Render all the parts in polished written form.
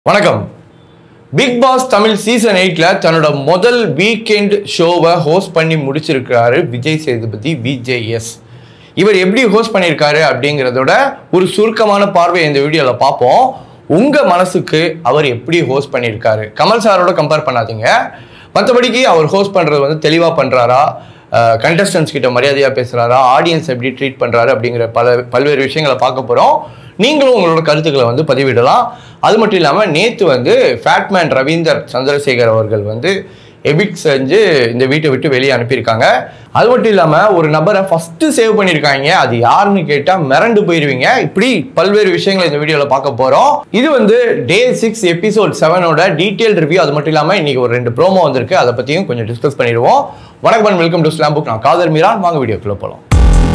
வணக்கம். Bigg Boss Tamil season 8ல தன்னோட முதல் வீக்கெண்ட் ஷோவை ஹோஸ்ட் பண்ணி முடிச்சிருக்காரு விஜய் சேதுபதி விஜேஎஸ். இவர் எப்படி ஹோஸ்ட் பண்ணியிருக்காரு அப்படிங்கிறதோட ஒரு சுருக்கமான பார்வை இந்த வீடியோவில் பார்ப்போம். உங்கள் மனசுக்கு அவர் எப்படி ஹோஸ்ட் பண்ணியிருக்காரு, கமல் சாரோட கம்பேர் பண்ணாதீங்க. மற்றபடிக்கு அவர் ஹோஸ்ட் பண்ணுறது வந்து தெளிவாக பண்ணுறாரா, கண்டஸ்டன்ஸ் கிட்ட மரியாதையாக பேசுகிறாரா, ஆடியன்ஸ் எப்படி ட்ரீட் பண்ணுறாரு அப்படிங்கிற பல்வேறு விஷயங்களை பார்க்க போகிறோம். நீங்களும் உங்களோட கருத்துக்களை வந்து பதிவிடலாம். அது மட்டும் இல்லாமல் நேற்று வந்து ஃபேட்மேன் ரவீந்தர் சந்திரசேகர் அவர்கள் வந்து எவிக் செஞ்சு இந்த வீட்டை விட்டு வெளியே அனுப்பியிருக்காங்க. அது மட்டும் இல்லாமல் ஒரு நபரை ஃபஸ்ட்டு சேவ் பண்ணியிருக்காங்க. அது யாருன்னு கேட்டால் மிரண்டு போயிடுவீங்க. இப்படி பல்வேறு விஷயங்களை இந்த வீடியோவில் பார்க்க போகிறோம். இது வந்து டே 6 எபிசோட் 7ஓட டீட்டெயில் ரிவ்யூ. அது மட்டும் இல்லாமல் இன்னைக்கு ஒரு 2 ப்ரோமோ வந்திருக்கு, அதை பற்றியும் கொஞ்சம் டிஸ்கஸ் பண்ணிடுவோம். வணக்கம், வெல்கம் டு ஸ்லாம் புக். நான் காதர் மீரான். வாங்க வீடியோக்குள்ளே போகலாம்.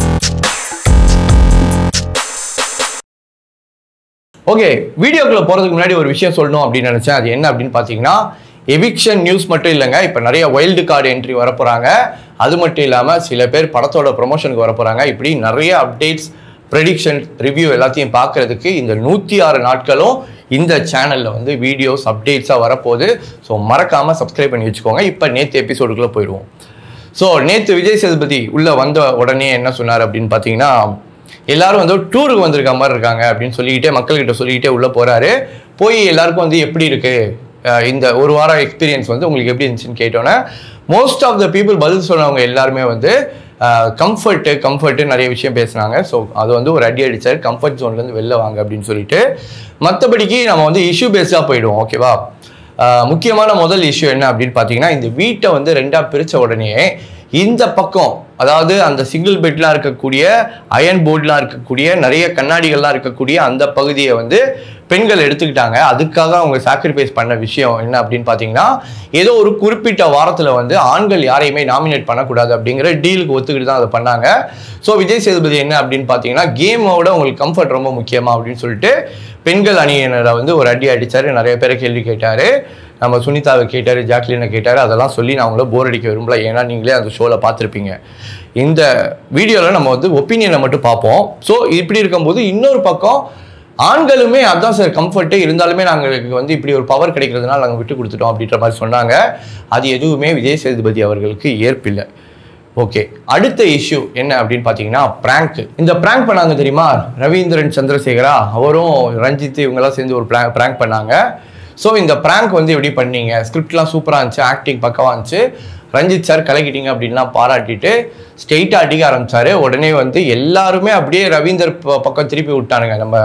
ஓகே, வீடியோக்குள்ளே போகிறதுக்கு முன்னாடி ஒரு விஷயம் சொல்லணும் அப்படின்னு நினச்சேன். அது என்ன அப்படின்னு பார்த்தீங்கன்னா, எவிக்ஷன் நியூஸ் மட்டும் இல்லைங்க, இப்போ நிறைய வைல்டு கார்டு என்ட்ரி வரப்போகிறாங்க. அது மட்டும் இல்லாமல் சில பேர் படத்தோட ப்ரொமோஷனுக்கு வரப்போகிறாங்க. இப்படி நிறைய அப்டேட்ஸ், ப்ரெடிக்ஷன், ரிவ்யூ எல்லாத்தையும் பார்க்குறதுக்கு இந்த 106 நாட்களும் இந்த சேனலில் வந்து வீடியோஸ் அப்டேட்ஸாக வரப்போகுது. ஸோ மறக்காமல் சப்ஸ்கிரைப் பண்ணி வச்சுக்கோங்க. இப்போ நேற்று எபிசோடுக்குள்ளே போயிடுவோம். ஸோ நேற்று விஜய் சேதுபதி உள்ளே வந்த உடனே என்ன சொன்னார் அப்படின்னு பார்த்தீங்கன்னா, எல்லாரும் வந்து டூருக்கு வந்திருக்க மாதிரி இருக்காங்க அப்படின்னு சொல்லிக்கிட்டே மக்கள்கிட்ட சொல்லிக்கிட்டே உள்ளே போகிறாரு. போய் எல்லாருக்கும் வந்து எப்படி இருக்குது இந்த ஒரு வாரம் எக்ஸ்பீரியன்ஸ் வந்து உங்களுக்கு எப்படி இருந்துச்சுன்னு கேட்டோன்னே மோஸ்ட் ஆஃப் த பீப்புள் பதில் சொன்னவங்க எல்லாருமே வந்து கம்ஃபர்ட்டு நிறைய விஷயம் பேசுனாங்க. ஸோ அது வந்து ஒரு அடி அடிச்சார், கம்ஃபர்ட் ஜோன்லேருந்து வெளில வாங்க அப்படின்னு சொல்லிட்டு. மற்றபடிக்கு நம்ம வந்து இஷ்யூ பேஸ்டாக போயிடுவோம். ஓகேவா? முக்கியமான முதல் இஷ்யூ என்ன அப்படின்னு பார்த்தீங்கன்னா, இந்த வீட்டை வந்து 2ஆக பிரித்த உடனே இந்த பக்கம், அதாவது அந்த சிங்கிள் பெட்லாம் இருக்கக்கூடிய, அயன் போர்ட்லாம் இருக்கக்கூடிய, நிறைய கண்ணாடிகள்லாம் இருக்கக்கூடிய அந்த பகுதியை வந்து பெண்கள் எடுத்துக்கிட்டாங்க. அதுக்காக அவங்க சாக்ரிஃபைஸ் பண்ண விஷயம் என்ன அப்படின்னு பார்த்தீங்கன்னா, ஏதோ ஒரு குறிப்பிட்ட வாரத்தில் வந்து ஆண்கள் யாரையுமே நாமினேட் பண்ணக்கூடாது அப்படிங்கிற டீலுக்கு ஒத்துக்கிட்டு தான் அதை பண்ணாங்க. ஸோ விஜய் சேதுபதி என்ன அப்படின்னு பார்த்தீங்கன்னா, கேமோட உங்களுக்கு கம்ஃபர்ட் ரொம்ப முக்கியமா அப்படின்னு சொல்லிட்டு பெண்கள் அணியினரை வந்து ஒரு அடி அடித்தார். நிறைய பேரை கேள்வி கேட்டார். நம்ம சுனிதாவை கேட்டார், ஜாக்லினை கேட்டார். அதெல்லாம் சொல்லி நான் அவங்கள போர் அடிக்க விரும்பல, ஏன்னா நீங்களே அந்த ஷோவில் பார்த்துருப்பீங்க. இந்த வீடியோவில் நம்ம வந்து ஒப்பீனியனை மட்டும் பார்ப்போம். ஸோ இப்படி இருக்கும்போது இன்னொரு பக்கம் ஆண்களுமே அதான் சார் கம்ஃபர்ட்டு, இருந்தாலுமே நாங்களுக்கு வந்து இப்படி ஒரு பவர் கிடைக்கிறதுனால நாங்கள் விட்டு கொடுத்துட்டோம் அப்படின்ற மாதிரி சொன்னாங்க. அது எதுவுமே விஜய் சேதுபதி அவர்களுக்கு ஏற்பில்லை. ஓகே, அடுத்த இஷ்யூ என்ன அப்படின்னு பார்த்தீங்கன்னா, பிராங்க். இந்த பிராங்க் பண்ணாங்க தெரியுமா, ரவீந்திரன் சந்திரசேகரா அவரும் ரஞ்சித் இவங்கெல்லாம் சேர்ந்து ஒரு பிராங்க் பண்ணாங்க. ஸோ இந்த பிராங்க் வந்து எப்படி பண்ணீங்க, ஸ்கிரிப்ட்லாம் சூப்பராக இருந்துச்சு, ஆக்டிங் பக்கவாக இருந்துச்சு, ரஞ்சித் சார் கலக்கிட்டீங்க அப்படின்லாம் பாராட்டிட்டு ஸ்ட்ரெயிட்டாக அடிக்க ஆரம்பித்தார். உடனே வந்து எல்லாருமே அப்படியே ரவீந்தர் பக்கம் திருப்பி விட்டானுங்க. நம்ம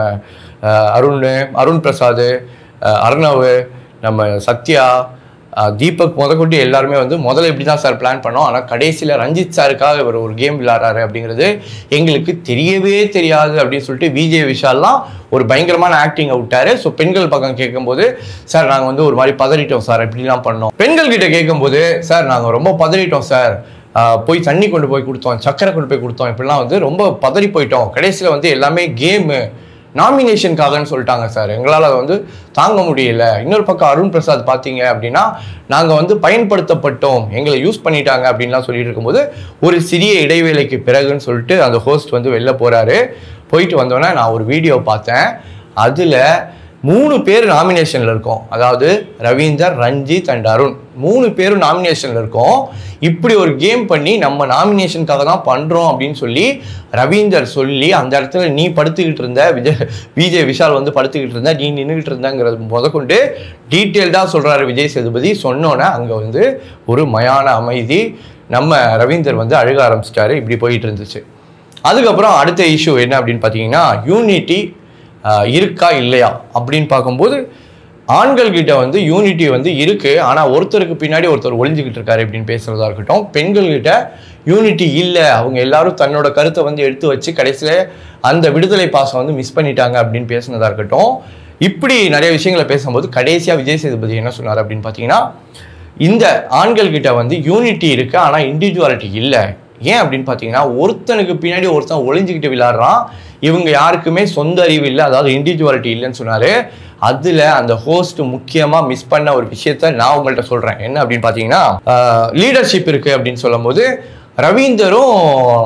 அருண் பிரசாத், அர்ணவ், நம்ம சத்யா, தீபக் முதற்கொண்டு எல்லாருமே வந்து முதல்ல இப்படி தான் சார் பிளான் பண்ணோம், ஆனால் கடைசியில் ரஞ்சித் சாருக்காக இவர் ஒரு கேம் விளையாடுறாரு அப்படிங்கிறது எங்களுக்கு தெரியவே தெரியாது அப்படின்னு சொல்லிட்டு விஜய் விஷால்லாம் ஒரு பயங்கரமான ஆக்டிங்கை விட்டார். ஸோ பெண்கள் பக்கம் கேட்கும்போது, சார் நாங்கள் வந்து ஒரு மாதிரி பதறிட்டோம் சார், இப்படிலாம் பண்ணோம். பெண்கள் கிட்ட கேட்கும்போது, சார் நாங்கள் ரொம்ப பதறிட்டோம் சார், போய் தண்ணி கொண்டு போய் கொடுத்தோம், சக்கரை கொண்டு போய் கொடுத்தோம், இப்படிலாம் வந்து ரொம்ப பதறி போயிட்டோம், கடைசியில் வந்து எல்லாமே கேமு நாமினேஷனுக்காகன்னு சொல்லிட்டாங்க சார், எங்களால் அதை வந்து தாங்க முடியல. இன்னொரு பக்கம் அருண் பிரசாத் பார்த்தீங்க அப்படின்னா, நாங்கள் வந்து பயன்படுத்தப்பட்டோம், எங்களை யூஸ் பண்ணிட்டாங்க அப்படின்லாம் சொல்லிட்டு இருக்கும்போது ஒரு சிறிய இடைவேளைக்கு பிறகுன்னு சொல்லிட்டு அந்த ஹோஸ்ட் வந்து வெளில போகிறாரு. போயிட்டு வந்தோன்னே நான் ஒரு வீடியோ பார்த்தேன். அதில் 3 பேர் நாமினேஷனில் இருக்கோம். அதாவது ரவீந்தர், ரஞ்சித் அண்ட் அருண் 3 பேரும் நாமினேஷனில் இருக்கோம். இப்படி ஒரு கேம் பண்ணி நம்ம நாமினேஷனுக்காக தான் பண்ணுறோம் அப்படின்னு சொல்லி ரவீந்தர் சொல்லி அந்த இடத்துல நீ படுத்துக்கிட்டு இருந்த, விஜய் விஷால் வந்து படுத்துக்கிட்டு இருந்த, நீ நின்றுக்கிட்டு இருந்தங்கிறது முதற்கொண்டு டீட்டெயில்டாக சொல்கிறாரு விஜய் சேதுபதி. சொன்னோன்னே அங்கே வந்து ஒரு மயான அமைதி. நம்ம ரவீந்தர் வந்து அழுக ஆரம்பிச்சிட்டாரு. இப்படி போயிட்டு இருந்துச்சு. அதுக்கப்புறம் அடுத்த இஷ்யூ என்ன அப்படின்னு பார்த்தீங்கன்னா, யூனிட்டி இருக்கா இல்லையா அப்படின்னு பார்க்கும்போது ஆண்கள்கிட்ட வந்து யூனிட்டி வந்து இருக்குது, ஆனால் ஒருத்தருக்கு பின்னாடி ஒருத்தர் ஒளிஞ்சிக்கிட்டு இருக்காரு அப்படின்னு பேசுகிறதா இருக்கட்டும். பெண்கள்கிட்ட யூனிட்டி இல்லை, அவங்க எல்லாரும் தன்னோட கருத்தை வந்து எடுத்து வச்சு கடைசியில் அந்த விடுதலை பாசம் வந்து மிஸ் பண்ணிட்டாங்க அப்படின்னு பேசுனதா இருக்கட்டும். இப்படி நிறைய விஷயங்களை பேசும்போது கடைசியாக விஜய் சேதுபதி என்ன சொன்னார் அப்படின்னு பார்த்தீங்கன்னா, இந்த ஆண்கள்கிட்ட வந்து யூனிட்டி இருக்குது, ஆனால் இண்டிவிஜுவாலிட்டி இல்லை. ஏன் அப்படின்னு பார்த்தீங்கன்னா, ஒருத்தனுக்கு பின்னாடி ஒருத்தன் ஒளிஞ்சிக்கிட்டு விளையாடுறான், இவங்க யாருக்குமே சொந்த அறிவு இல்லை, அதாவது இண்டிவிஜுவாலிட்டி இல்லைன்னு சொன்னார். அதில் அந்த ஹோஸ்ட் முக்கியமாக மிஸ் பண்ண ஒரு விஷயத்த நான் உங்கள்கிட்ட சொல்கிறேன். என்ன அப்படின்னு பார்த்தீங்கன்னா, லீடர்ஷிப் இருக்குது அப்படின்னு சொல்லும் போது ரவீந்தரும்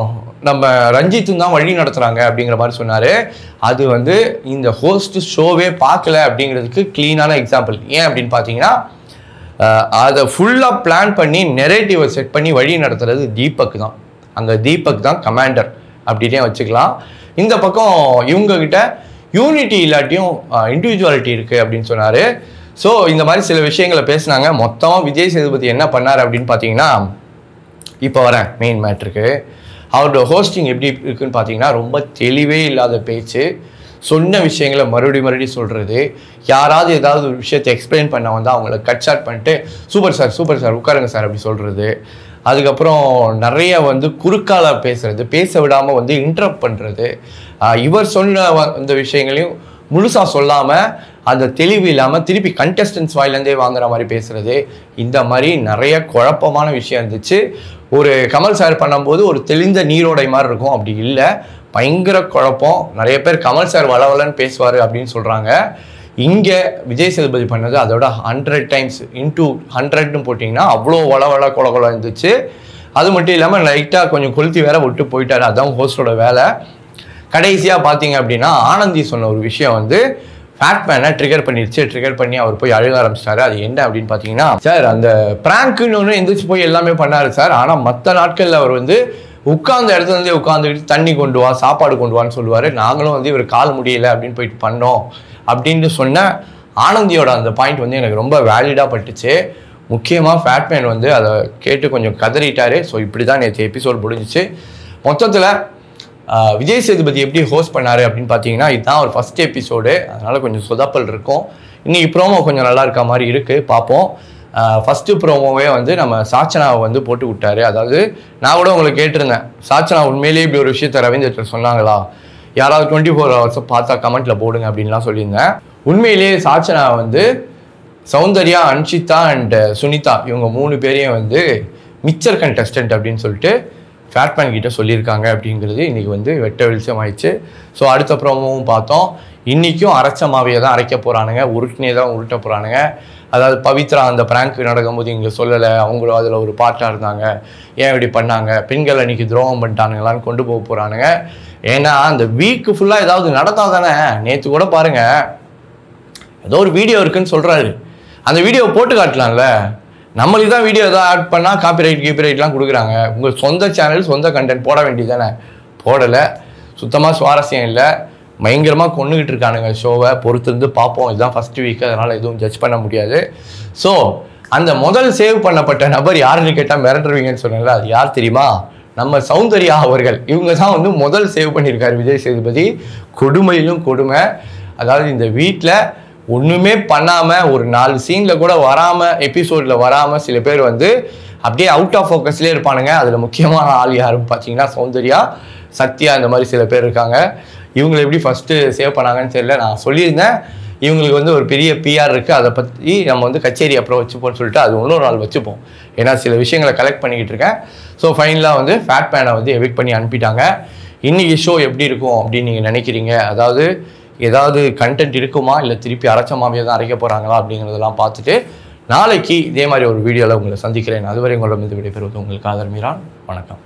நம்ம ரஞ்சித்தும் தான் வழி நடத்துகிறாங்க அப்படிங்கிற மாதிரி சொன்னார். அது வந்து இந்த ஹோஸ்ட் ஷோவே பார்க்கல அப்படிங்கிறதுக்கு க்ளீனான எக்ஸாம்பிள். ஏன் அப்படின்னு பார்த்தீங்கன்னா அதை ஃபுல்லாக பிளான் பண்ணி நெரேட்டிவை செட் பண்ணி வழி நடத்துறது தீபக் தான். அங்கே தீபக் தான் கமாண்டர் அப்படின்னே வச்சுக்கலாம். இந்த பக்கம் இவங்கக்கிட்ட யூனிட்டி இல்லாட்டியும் இண்டிவிஜுவாலிட்டி இருக்குது அப்படின்னு சொன்னார். ஸோ இந்த மாதிரி சில விஷயங்களை பேசினாங்க. மொத்தமாக விஜய் சேதுபதி என்ன பண்ணார் அப்படின்னு பார்த்தீங்கன்னா, இப்போ வரேன் மெயின் மேட்ருக்கு. அவரோட ஹோஸ்டிங் எப்படி இருக்குன்னு பார்த்தீங்கன்னா, ரொம்ப தெளிவே இல்லாத பேச்சு, சொன்ன விஷயங்களை மறுபடியும் சொல்கிறது, யாராவது ஏதாவது ஒரு விஷயத்தை எக்ஸ்பிளைன் பண்ண வந்து அவங்கள கட் ஷாட் பண்ணிட்டு சூப்பர் சார் உட்காருங்க சார் அப்படி சொல்கிறது. அதுக்கப்புறம் நிறைய வந்து குறுக்கால பேசுறது, பேச விடாமல் வந்து இன்டரப்ட் பண்ணுறது, இவர் சொன்ன இந்த விஷயங்களையும் முழுசாக சொல்லாமல் அந்த தெளிவு இல்லாமல் திருப்பி கண்டெஸ்டன்ஸ் வாயிலேருந்தே வாங்குற மாதிரி பேசுகிறது. இந்த மாதிரி நிறைய குழப்பமான விஷயம் இருந்துச்சு. ஒரு கமல் சார் பண்ணும்போது ஒரு தெளிந்த நீரோடை மாதிரி இருக்கும், அப்படி இல்லை, பயங்கர குழப்பம். நிறைய பேர் கமல் சார் வளவலன்னு பேசுவார் அப்படின்னு சொல்கிறாங்க. இங்கே விஜய் சேதுபதி பண்ணது அதோட 100 டைம்ஸ் இன்டூ 100ன்னு போட்டிங்கன்னா அவ்வளோ வளவல கொல இருந்துச்சு. அது மட்டும் இல்லாமல் லைட்டாக கொஞ்சம் கொளுத்தி வேற விட்டு போயிட்டார். அதுதான் ஹோஸ்டோட வேலை. கடைசியாக பார்த்தீங்க அப்படின்னா ஆனந்தி சொன்ன ஒரு விஷயம் வந்து ஃபேட்மேனை ட்ரிகர் பண்ணிடுச்சு. ட்ரிகர் பண்ணி அவர் போய் அழுக ஆரம்பிச்சிட்டாரு. அது என்ன அப்படின்னு பார்த்தீங்கன்னா, சார் அந்த ப்ராங்க்குன்னு ஒன்று எந்திரிச்சு போய் எல்லாமே பண்ணார் சார். ஆனால் மற்ற நாட்களில் அவர் வந்து உட்கார்ந்த இடத்துலேருந்தே உட்காந்துக்கிட்டு தண்ணி கொண்டு வா, சாப்பாடு கொண்டு வான்னு சொல்லுவார். நாங்களும் வந்து இவர் கால் முடியலை அப்படின்னு போயிட்டு பண்ணோம் அப்படின்னு சொன்ன ஆனந்தியோட அந்த பாயிண்ட் வந்து எனக்கு ரொம்ப வேலிடாக பட்டுச்சு. முக்கியமாக ஃபேட்மேன் வந்து அதை கேட்டு கொஞ்சம் கதறிட்டார். ஸோ இப்படி தான் நேற்று எபிசோட் முடிஞ்சிச்சு. மொத்தத்தில் விஜய் சேதுபதி எப்படி ஹோஸ்ட் பண்ணார் அப்படின்னு பார்த்தீங்கன்னா, இதுதான் ஒரு ஃபஸ்ட் எபிசோடு, அதனால் கொஞ்சம் சொதப்பல் இருக்கும். இன்றைக்கி ப்ரோமோ கொஞ்சம் நல்லா இருக்க மாதிரி இருக்குது, பார்ப்போம். ஃபஸ்ட்டு ப்ரோமோவே வந்து நம்ம சாச்சனாவை வந்து போட்டு விட்டார். அதாவது நான் கூட உங்களுக்கு கேட்டிருந்தேன், சாச்சனா உண்மையிலேயே இப்படி ஒரு விஷயத்தை ரவீந்திரத்தில் சொன்னாங்களா, யாராவது 24 ஹவர்ஸை பார்த்தா கமெண்ட்டில் போடுங்க அப்படின்லாம் சொல்லியிருந்தேன். உண்மையிலேயே சாச்சனா வந்து சௌந்தர்யா, அன்ஷிதா அண்ட் சுனிதா இவங்க 3 பேரையும் வந்து மிச்சர் கண்டெஸ்டன்ட் அப்படின்னு சொல்லிட்டு ஃபேட்மேன் கிட்ட சொல்லியிருக்காங்க அப்படிங்கிறது இன்றைக்கி வந்து வெட்ட வெளிச்சம் ஆயிடுச்சு. ஸோ அடுத்த ப்ரோமோவும் பார்த்தோம். இன்றைக்கும் அரைச்ச மாவையை தான் அரைக்க போகிறானுங்க, உருட்டினே தான் உருட்ட போகிறானுங்க. அதாவது பவித்ரா அந்த ப்ராங்க் நடக்கும்போது இங்கே சொல்லலை, அவங்களும் அதில் ஒரு பார்ட்டாக இருந்தாங்க, ஏன் இப்படி பண்ணாங்க, பெண்கள் அன்றைக்கி துரோகம் பண்ணிட்டானுங்களான்னு கொண்டு போக போகிறானுங்க. ஏன்னா அந்த வீக்கு ஃபுல்லாக ஏதாவது நடந்தால் தானே. நேற்று கூட பாருங்கள், ஏதோ ஒரு வீடியோ இருக்குன்னு சொல்கிறாரு, அந்த வீடியோவை போட்டு காட்டலாம்ல. நம்மளுக்கு தான் வீடியோ எதாவது ஆட் பண்ணால் காப்பிரைட்லாம் கொடுக்குறாங்க. உங்கள் சொந்த சேனல் சொந்த கண்டென்ட் போட வேண்டியது தானே, போடலை. சுத்தமாக சுவாரஸ்யம் இல்லை, பயங்கரமாக கொண்டுகிட்டு இருக்கானுங்க ஷோவை. பொறுத்திருந்து பார்ப்போம். இதுதான் ஃபஸ்ட் வீக், அதனால் எதுவும் ஜட்ஜ் பண்ண முடியாது. ஸோ அந்த முதல் சேவ் பண்ணப்பட்ட நபர் யாருன்னு கேட்டால் மிரட்டுருவீங்கன்னு சொன்னால, அது யார் தெரியுமா, நம்ம சௌந்தர்யா அவர்கள். இவங்க தான் வந்து முதல் சேவ் பண்ணியிருக்காரு விஜய் சேதுபதி. கொடுமையிலும் கொடுமை. அதாவது இந்த வீட்டில் ஒன்றுமே பண்ணாமல் ஒரு 4 சீனில் கூட வராமல், எபிசோடில் வராமல் சில பேர் வந்து அப்படியே அவுட் ஆஃப் ஃபோக்கஸ்லேயே இருப்பானுங்க. அதில் முக்கியமான ஆள் யாருன்னு பார்த்தீங்கன்னா சௌந்தர்யா, சத்யா, இந்த மாதிரி சில பேர் இருக்காங்க. இவங்களை எப்படி ஃபஸ்ட்டு சேவ் பண்ணாங்கன்னு தெரியல. நான் சொல்லியிருந்தேன் இவங்களுக்கு வந்து ஒரு பெரிய பிஆர் இருக்குது, அதை பற்றி நம்ம வந்து கச்சேரி அப்புறம் வச்சுப்போம்னு சொல்லிட்டு அது இன்னொரு நாள் வச்சுப்போம். ஏன்னா சில விஷயங்களை கலெக்ட் பண்ணிக்கிட்டு இருக்கேன். ஸோ ஃபைனலாக வந்து ஃபேட்மேனை வந்து எவிக்ட் பண்ணி அனுப்பிட்டாங்க. இன்றைக்கி ஷோ எப்படி இருக்கும் அப்படின்னு நீங்கள் நினைக்கிறீங்க? அதாவது ஏதாவது கண்டென்ட் இருக்குமா, இல்லை திருப்பி அரைச்சமாவே தான் அரைக்க போகிறாங்களா அப்படிங்கிறதெல்லாம் பார்த்துட்டு நாளைக்கு இதே மாதிரி ஒரு வீடியோவில் உங்களை சந்திக்கிறேன். அதுவரை உங்களிடம் விடைபெறுவது உங்களுக்கு ஆதர் மீரான். வணக்கம்.